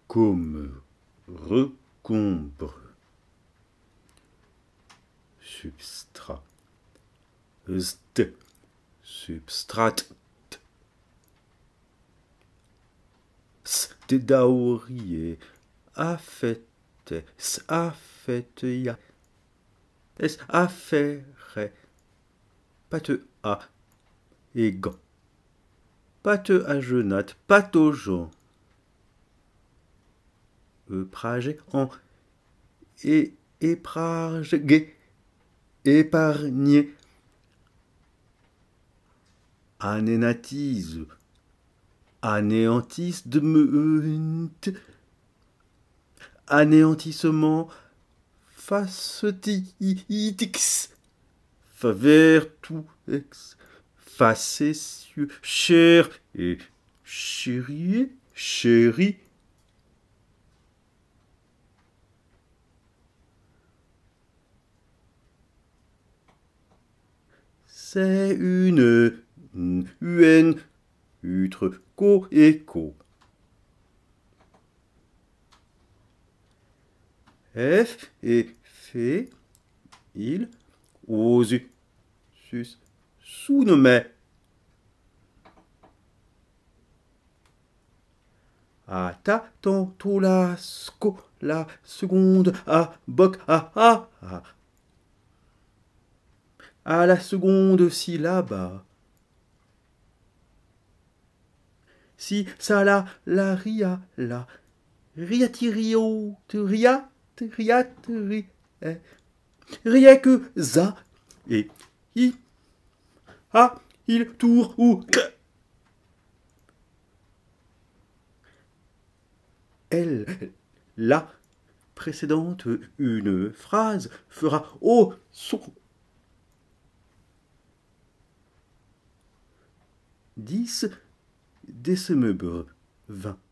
comme recombre. Substrat. St. Substrat. Sdedaurier. Affette. Affetteia. Es affaire. Pate a. Et gant. Pate à genat. Pate aux gens. Prage en. Et éprage. Gué. Épargner. Anénatise. Anéantisse de me. Anéantissement. Facetix. Favertu ex. Facétieux. Cher et chérie. Chéri. C'est une utre, co et co. F et fait, il, ose, sus, sous-nommé. À ta, tantôt la, sco, la seconde, à, boc, à, à la seconde syllabe. Si, ça, la, ria, la, riatirio, te ria, rien que za, et i, a, il, tour, ou, que. Elle, la précédente, une phrase fera au son. 10 décembre 20.